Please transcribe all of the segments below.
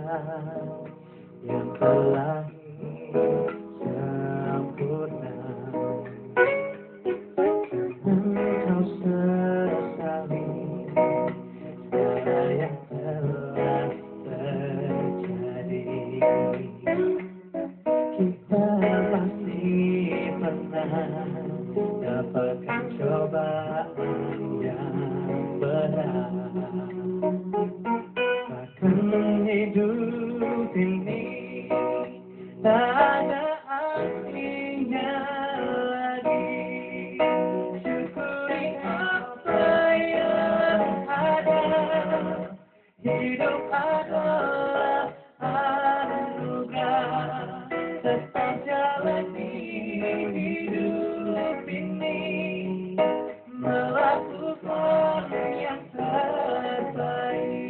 yang telah sempurna. Engkau sesali segala yang telah terjadi. Kita pasti pernah dapatkan cobaan yang berat. Bahkan hidup ini tak ada artinya lagi. Syukuri apa yang ada. Hidup adalah anugerah. Tetap jalani hidup ini, melakukan yang terbaik.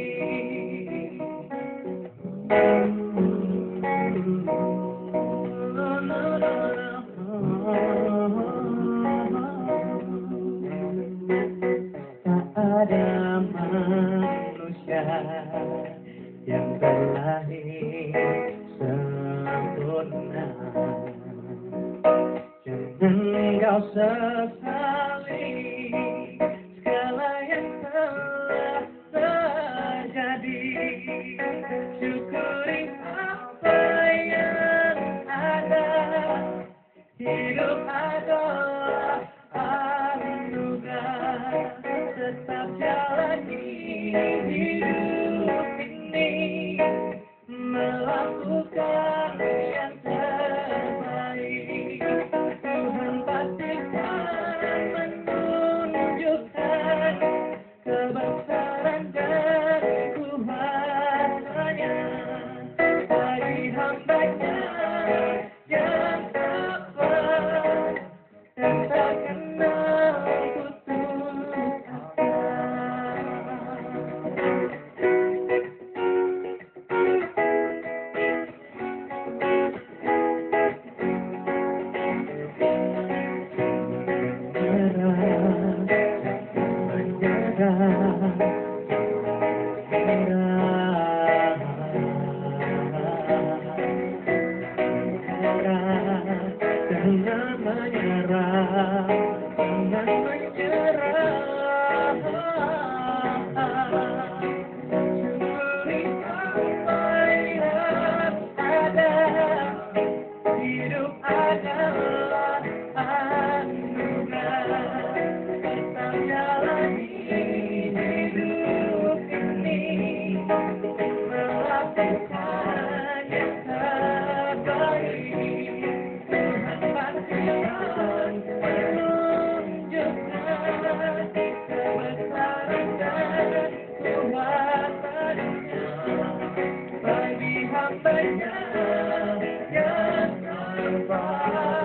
Tak ada manusia yang terlahir sempurna. Jangan kau sesali segala yang telah terjadi. Syukuri apa yang ada. Hidup adalah anugerah. Tetap jalani hidup ini, melakukan yang terbaik. Tuhan pasti akan menunjukkan kebesaran dan kuasa-Nya bagi hamba-Nya yang sabar dan tak kenal putus asa. Jangan menyerah, jangan menyerah. Syukuri apa yang ada. Hidup adalah anugerah. Tetap jalani hidup ini, melakukan yang terbaik. Tuhan pasti akan menunjukkan kebesaran dan kuasa-Nya bagi hamba-Nya yang sabar.